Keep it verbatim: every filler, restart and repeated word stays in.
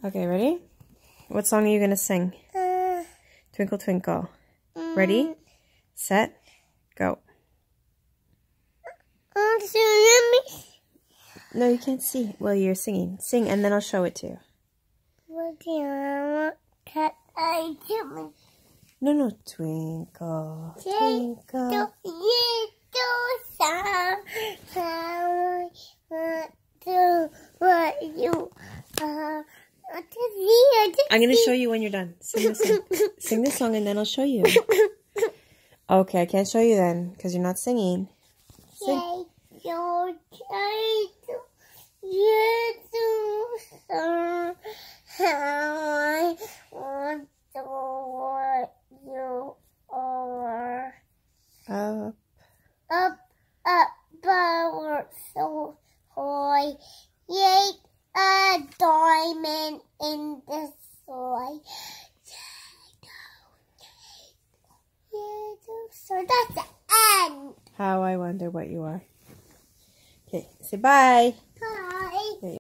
Okay, ready? What song are you going to sing? Uh, Twinkle, twinkle. mm, Ready, set, go. uh, so let me. No, you can't see. Well, you're singing. Sing, and then I'll show it to you. What do I want? Cat eye to me. No, no. Twinkle, twinkle. Little star, how I want to what you are. What to see, what to I'm going to see. show you when you're done. Sing this song. Sing this song, and then I'll show you. Okay, I can't show you then, because you're not singing. Sing. Take your child, little star, how I want to what you are. Up. Up, up, power so high, yet a diamond in the sky. So that's the end. How I wonder what you are. Okay, say bye. Bye.